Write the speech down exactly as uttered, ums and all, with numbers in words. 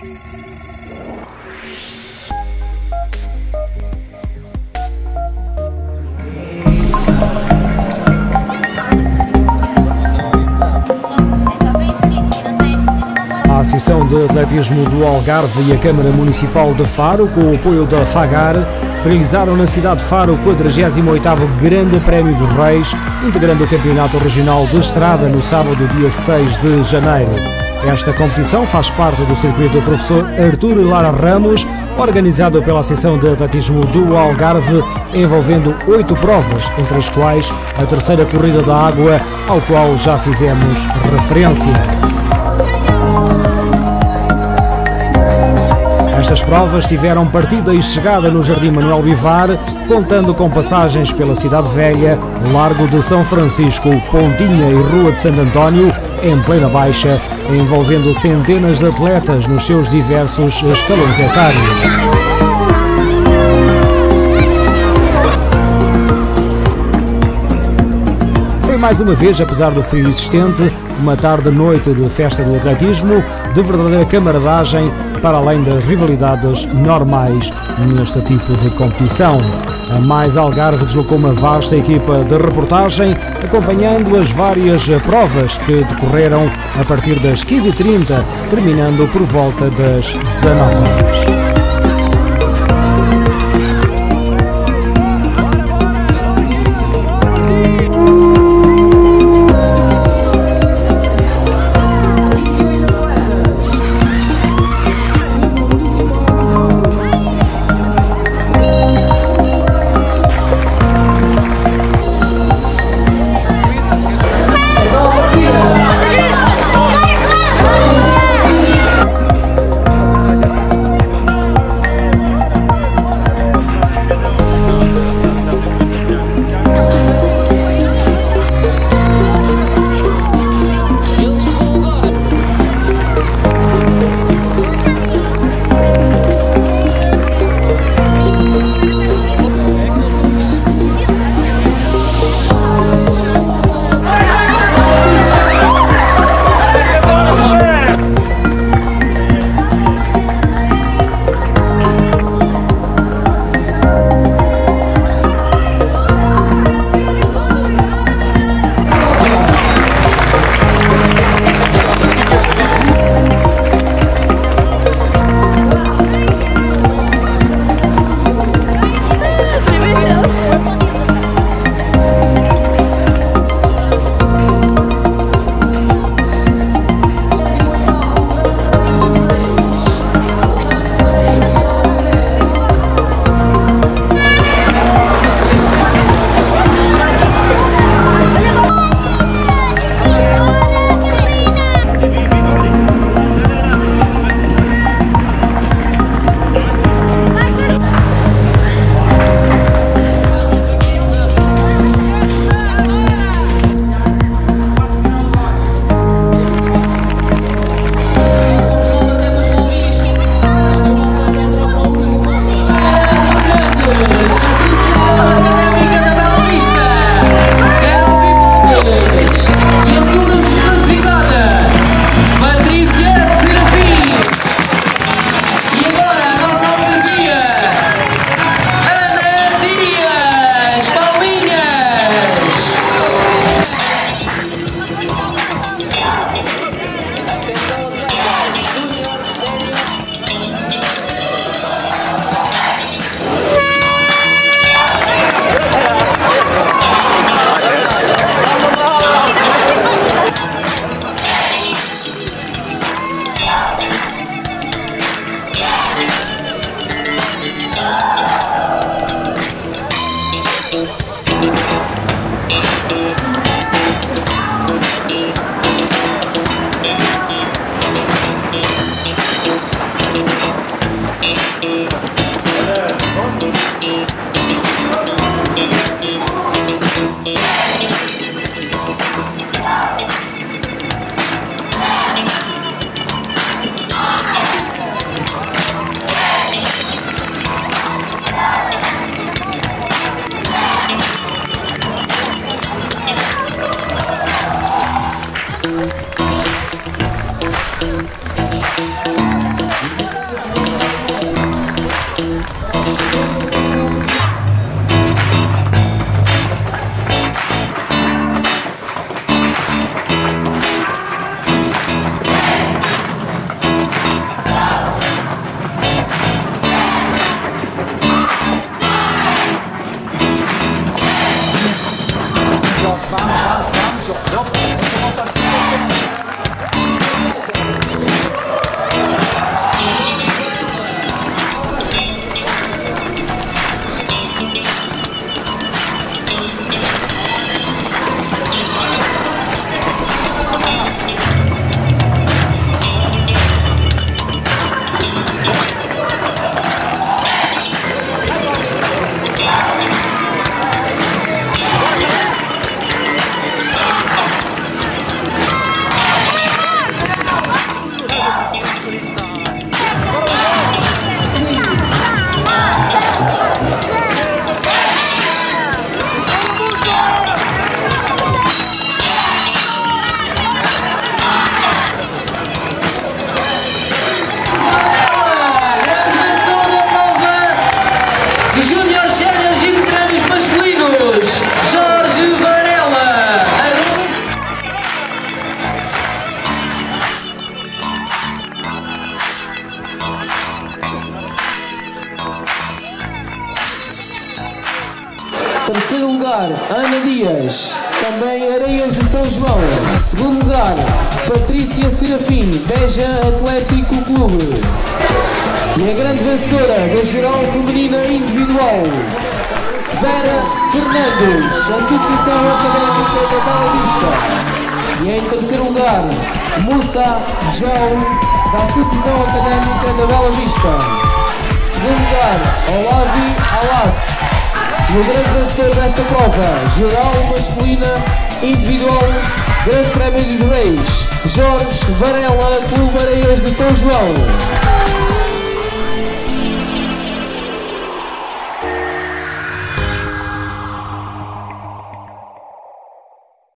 A Associação de Atletismo do Algarve e a Câmara Municipal de Faro, com o apoio da FAGAR, realizaram na cidade de Faro o quadragésimo oitavo Grande Prémio dos Reis, integrando o Campeonato Regional de Estrada no sábado, dia seis de janeiro. Esta competição faz parte do circuito do professor Artur Lara Ramos, organizado pela Associação de Atletismo do Algarve, envolvendo oito provas, entre as quais a terceira corrida da água, ao qual já fizemos referência. Estas provas tiveram partida e chegada no Jardim Manuel Bivar, contando com passagens pela Cidade Velha, Largo de São Francisco, Pontinha e Rua de Santo António, em plena baixa, envolvendo centenas de atletas nos seus diversos escalões etários. Foi mais uma vez, apesar do frio existente, uma tarde-noite de festa do atletismo, de verdadeira camaradagem, para além das rivalidades normais neste tipo de competição. A Mais Algarve deslocou uma vasta equipa de reportagem, acompanhando as várias provas que decorreram a partir das quinze e trinta, terminando por volta das dezanove horas. Terceiro lugar, Ana Dias, também Areias de São João. Segundo lugar, Patrícia Serafim, Beja Atlético Clube. E a grande vencedora da geral feminina individual, Vera Fernandes, Associação Académica da Bela Vista. E em terceiro lugar, Moussa João, da Associação Académica da Bela Vista. Segundo lugar, Olavi Alas. E o grande vencedor desta prova, geral masculina individual, Grande Prémio dos Reis, Jorge Varela, Clube Areias de São João.